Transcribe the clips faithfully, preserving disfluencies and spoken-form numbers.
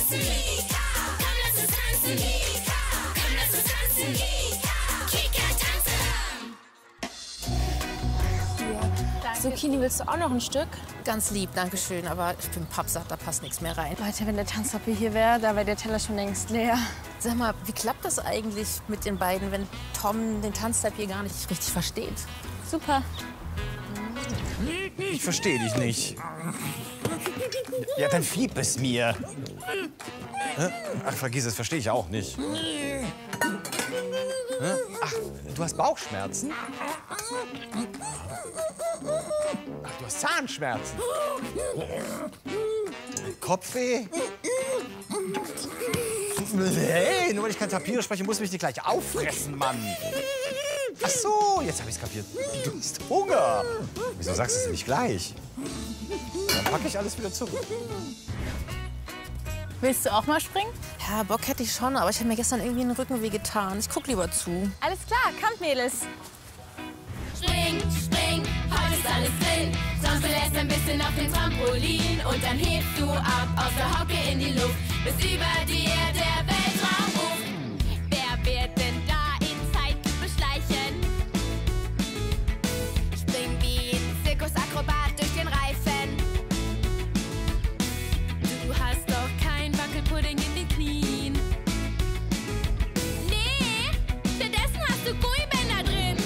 tanzen. Kika. Komm, lass uns tanzen. Kika. Komm, lass uns tanzen. Kika. Kika tanzen. Zucchini, willst du auch noch ein Stück? Ganz lieb, danke schön, aber ich bin pappsatt, da passt nichts mehr rein. Leute, wenn der Tanztappi hier wäre, da wäre der Teller schon längst leer. Sag mal, wie klappt das eigentlich mit den beiden, wenn Tom den Tanztappi gar nicht richtig versteht? Super. Ich verstehe dich nicht. Ja, dann fieb es mir. Ach, vergiss es, verstehe ich auch nicht. Ach, du hast Bauchschmerzen? Ach, du hast Zahnschmerzen? Kopfweh? Hey, nur weil ich kein Tapir spreche, muss ich mich nicht gleich auffressen, Mann. Ach so, jetzt habe ich es kapiert. Du hast Hunger. Wieso sagst du es nicht gleich? Dann packe ich alles wieder zurück. Willst du auch mal springen? Ja, Bock hätte ich schon, aber ich habe mir gestern irgendwie den Rücken wehgetan. Ich guck lieber zu. Alles klar, kommt, Mädels. Spring, spring, heute ist alles drin. Trampel erst ein bisschen auf dem Trampolin und dann hebst du ab aus der Hocke in die Luft, bis über dir der Weltraum ruft. Wer wird denn da in Zeit beschleichen? Spring wie ein Zirkusakrobat durch den Reifen. Du hast doch kein Wackelpudding in den Knien. Nee, stattdessen hast du Gummibänder drin.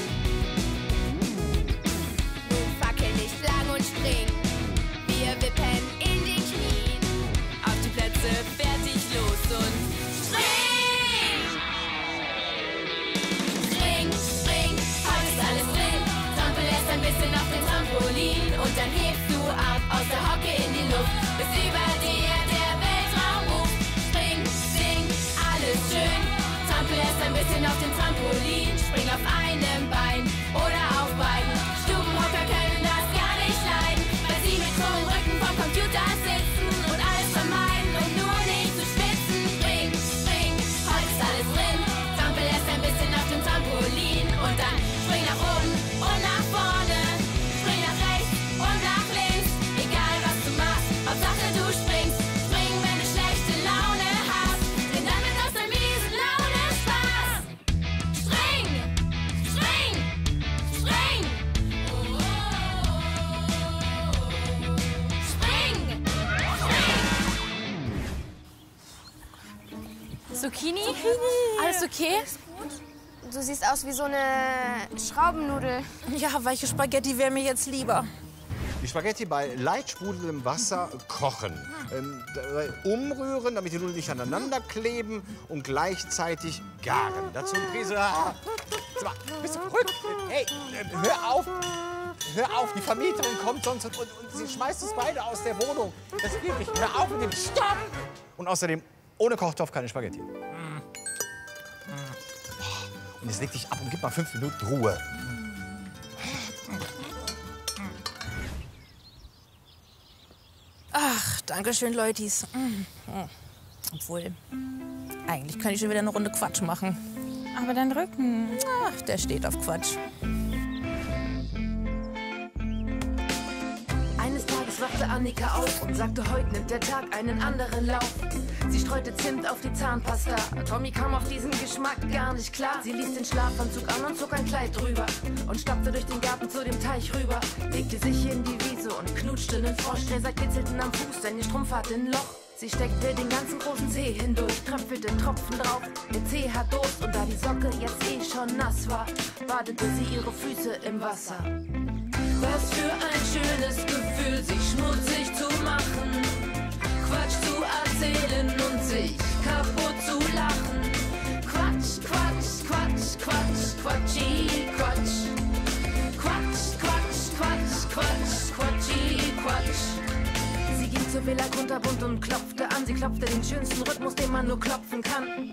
Nun fackel nicht lang und spring. Wir wippen in den Knien. Auf die Plätze, fertig, los und spring! Spring, spring, heute ist alles drin. Trampel erst ein bisschen auf dem Trampolin und dann hebst du ab aus der Hocke in die Luft, bis über dir der Weltraum ruft. Spring, sing, alles schön. Trampel erst ein bisschen auf dem Trampolin, spring auf einem Bein oder auf beiden. Stubenhocker können das gar nicht leiden, weil sie mit krummen Rücken vom Computer sitzen und alles vermeiden und nur nicht zu schwitzen. Spring, spring, heute ist alles drin. Trampel erst ein bisschen auf dem Trampolin und dann spring nach oben und nach vorne. Spring nach rechts und nach links, egal was du machst, Hauptsache du springst. Spring, wenn du schlechte Laune hast, denn dann wird aus der miesen Laune Spaß. Spring, spring, spring. Spring, spring. Zucchini? Alles okay? Du siehst aus wie so eine Schraubennudel. Ja, weiche Spaghetti wäre mir jetzt lieber. Die Spaghetti bei leicht sprudelndem Wasser kochen. Ähm, dabei umrühren, damit die Nudeln nicht aneinander kleben und gleichzeitig garen. Dazu eine Prise. Ah, sag mal, bist du verrückt? Hey, äh, hör auf! Hör auf, die Vermieterin kommt sonst und, und, und sie schmeißt uns beide aus der Wohnung. Das geht nicht. Hör auf mit dem Stopp! Und außerdem, ohne Kochtopf keine Spaghetti. Und jetzt leg dich ab und gib mal fünf Minuten Ruhe. Ach, danke schön, Leutis. Mm. Obwohl, eigentlich könnte ich schon wieder eine Runde Quatsch machen. Aber dein Rücken. Ach, der steht auf Quatsch. Eines Tages wachte Annika auf und sagte, heute nimmt der Tag einen anderen Lauf. Sie streute Zimt auf die Zahnpasta. Tommy kam auf diesen Geschmack gar nicht klar. Sie ließ den Schlafanzug an und zog ein Kleid drüber und stapfte durch den Garten zu dem Teich rüber. Legte sich in die Wiese und knutschte einen Frosch. Der kitzelten am Fuß, denn ihr Strumpf hatte ein Loch. Sie steckte den ganzen großen Zeh hindurch, tröpfelte Tropfen drauf. Der Zeh hat Durst und da die Socke jetzt eh schon nass war, badete sie ihre Füße im Wasser. Was für ein schönes Gefühl, sich schmutzig zu machen, Quatsch zu erzählen und sich kaputt zu lachen. Quatsch, Quatsch, Quatsch, Quatsch, Quatschi, Quatsch. Quatsch, Quatsch, Quatsch, Quatsch, Quatschi, Quatsch. Sie ging zur Villa kunterbunt und klopfte an. Sie klopfte den schönsten Rhythmus, den man nur klopfen kann.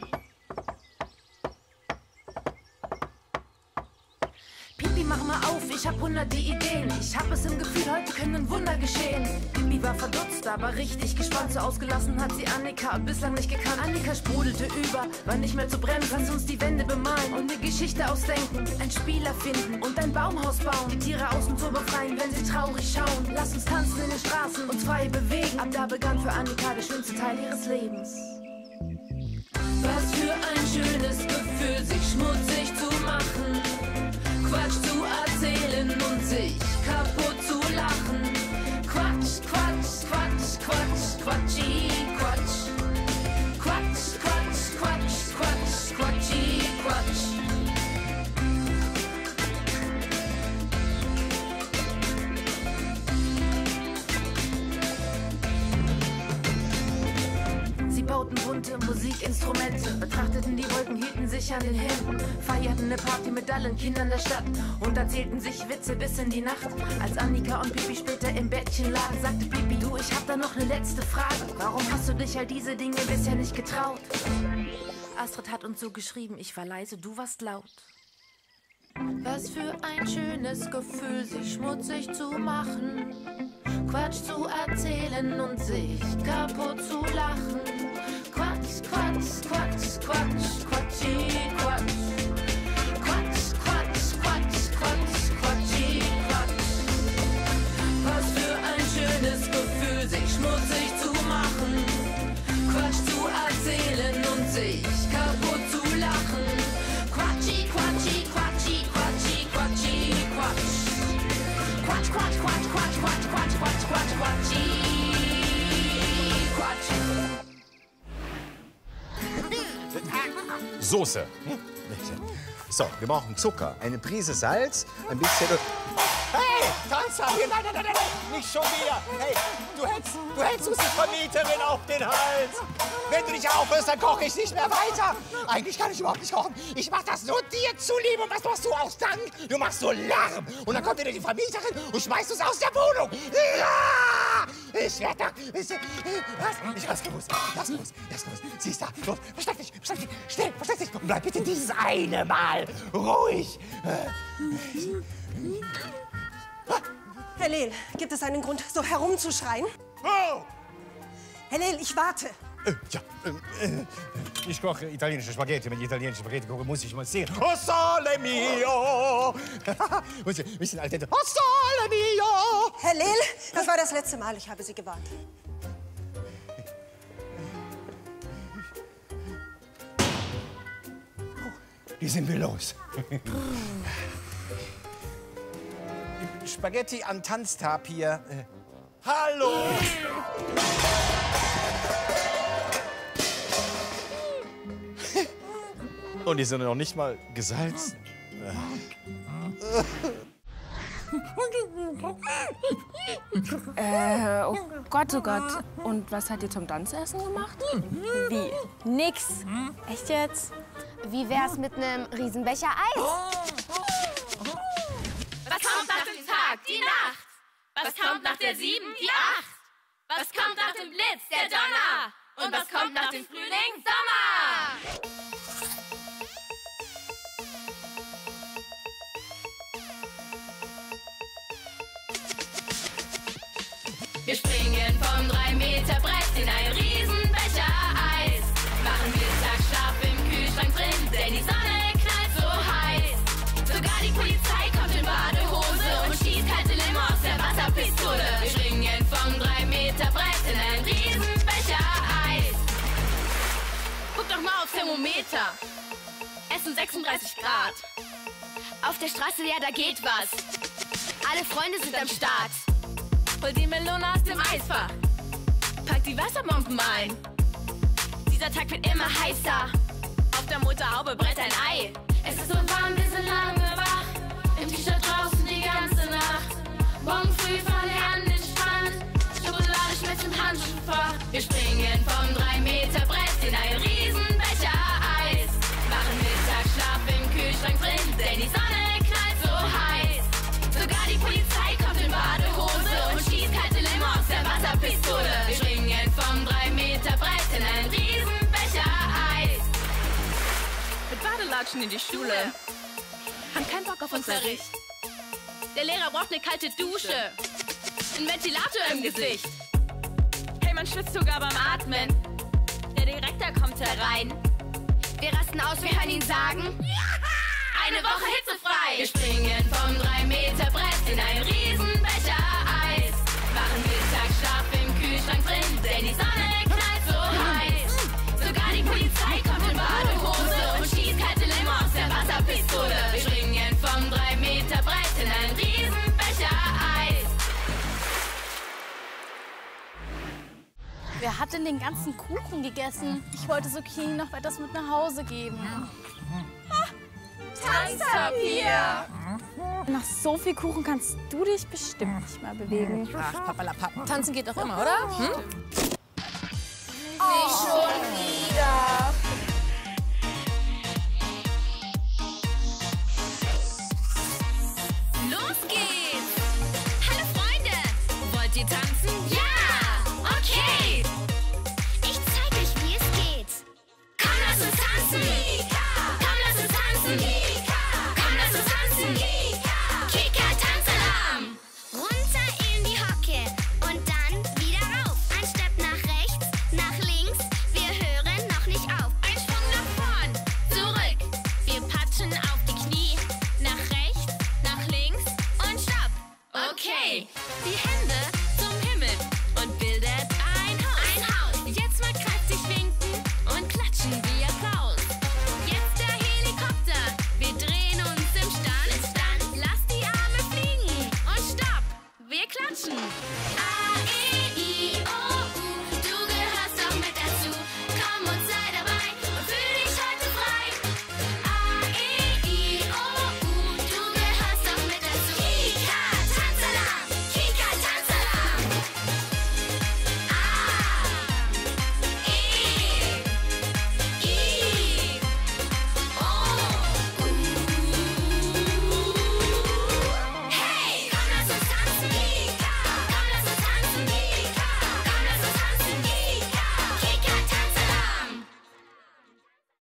Pipi, mach mal auf, ich hab hunderte Ideen. Ich hab es im Gefühl, heute können Wunder geschehen. Pipi war verdutzt, aber richtig gespannt. So ausgelassen hat sie Annika bislang nicht gekannt. Annika sprudelte über, war nicht mehr zu bremsen. Lass uns die Wände bemalen und eine Geschichte ausdenken. Ein Spiel erfinden und ein Baumhaus bauen. Die Tiere außen zu befreien, wenn sie traurig schauen. Lass uns tanzen in den Straßen und frei bewegen. Ab da begann für Annika der schönste Teil ihres Lebens. Was für ein schönes Gefühl, sich schmutzig zu machen, Quatsch zu erzählen und sich kaputt zu lachen. Quatsch, Quatsch, Quatsch, Quatsch, Quatschi, Quatsch. Quatsch, Quatsch, Quatsch, Quatsch, Quatschi, Quatsch. Sie bauten bunte Musikinstrumente, betrachteten die Wolken, hielten sich an den Händen, feierten eine Party mit allen Kindern der Stadt und erzählten sich Witze bis in die Nacht. Als Annika und Pipi später im Bettchen lagen, sagte Pipi, du, ich hab da noch eine letzte Frage. Warum hast du dich all diese Dinge bisher nicht getraut? Astrid hat uns so geschrieben, ich war leise, du warst laut. Was für ein schönes Gefühl, sich schmutzig zu machen, Quatsch zu erzählen und sich kaputt zu lachen. Quatsch, Quatsch, Quatsch, Quatsch, Quatschi, Quatsch. Quatsch, Quatsch, Quatsch, Quatsch, Quatschi, Quatsch. Was für ein schönes Gefühl, sich schmutzig zu machen, Quatsch zu erzählen und sich kaputt zu lachen. Quatschi, Quatschi, Quatschi, Quatschi, Quatschi, Quatsch. Quatsch, Quatsch, Quatsch, Quatsch, Quatsch, Quatsch, Quatsch, Quatsch, Quatschi, Quatsch. Soße. So, wir brauchen Zucker, eine Prise Salz, ein bisschen... Hey, Tanzer, hier, nein, nein, nein, nein, nicht schon wieder. Hey, du hältst, du hältst uns die Vermieterin auf den Hals. Wenn du nicht aufhörst, dann koche ich nicht mehr weiter. Eigentlich kann ich überhaupt nicht kochen. Ich mach das nur dir zuliebe. Und was machst du aus Dank? Du machst so Lärm. Und dann kommt wieder die Vermieterin und schmeißt uns aus der Wohnung. Ja! Ich werde da... Ich, was? Ich hab's gewusst. Ich hab's gewusst. Ich hab's gewusst. Sie ist da. Los, versteck dich, versteck dich. Schnell, versteck dich. Und bleib bitte dieses eine Mal ruhig. Herr Lehl, gibt es einen Grund, so herumzuschreien? Oh! Herr Lehl, ich warte. Äh, ja, äh, äh, ich koche italienische Spaghetti. Wenn ich italienische Spaghetti koche, muss ich mal sehen. Oh sole mio! Muss ich ein bisschen al dente. Oh sole mio! Herr Lehl, das war das letzte Mal. Ich habe Sie gewarnt. Wie sind wir los? Spaghetti an Tanztapir. Äh, hallo! Und die sind noch nicht mal gesalzen. Äh, oh Gott, oh Gott. Und was hat ihr zum Tanzessen gemacht? Wie? Nix. Echt jetzt? Wie wär's mit einem Riesenbecher Eis? Was kommt nach dem Tag? Die Nacht. Was kommt nach der Sieben? Die Acht. Was kommt nach dem Blitz? Der Donner. Und was kommt nach dem Frühling? Sommer. Wir springen vom drei Meter Brett in ein Riesenbecher Eis. Machen Mittagsschlaf im Kühlschrank drin, denn die Sonne knallt so heiß. Sogar die Polizei kommt in Badehose und schießt kalte Limo aus der Wasserpistole. Wir springen vom drei Meter Brett in ein Riesenbecher Eis. Guck doch mal aufs Thermometer. Es sind sechsunddreißig Grad. Auf der Straße, ja, da geht was. Alle Freunde sind am Start. Hol die Melone aus dem Eisfach. Pack die Wasserbomben ein. Dieser Tag wird immer heißer. Auf der Motorhaube brennt ein Ei. Es ist so warm, wir sind lange wach. Im T-Shirt draußen die ganze Nacht. Morgen früh fahren wir an den Strand. Schokolade schmeckt im Handschuhfach. Wir springen vom drei Meter Brett in ein Riesenbecher Eis. Machen Mittagsschlaf im Kühlschrank drin, denn die Sonne knallt so heiß. Sogar die Polizei kommt in Badehose und schießt kalte Limo aus der Wasserpistole. Wir springen vom drei Meter Brett in ein Riesenbecher Eis. Mit Badelatschen in die Schule. Haben keinen Bock auf Unterricht. Der Lehrer braucht eine kalte Dusche. Ein Ventilator im Gesicht. Hey, man schwitzt sogar beim Atmen. Der Direktor kommt herein. Wir rasten aus, wir hören ihn sagen: eine Woche hitzefrei. Wir springen vom drei Meter Brett in ein Riesenbecher Eis. Machen Mittagsschlaf im Wer hat denn den ganzen Kuchen gegessen? Ich wollte Zucchini noch etwas mit nach Hause geben. Tanzpapier! Nach so viel Kuchen kannst du dich bestimmt nicht mehr bewegen. Ach, Papalapap. Tanzen geht doch immer, oder? Hm? Nicht schon wieder. Los geht's! Hallo Freunde! Wollt ihr tanzen? Ja!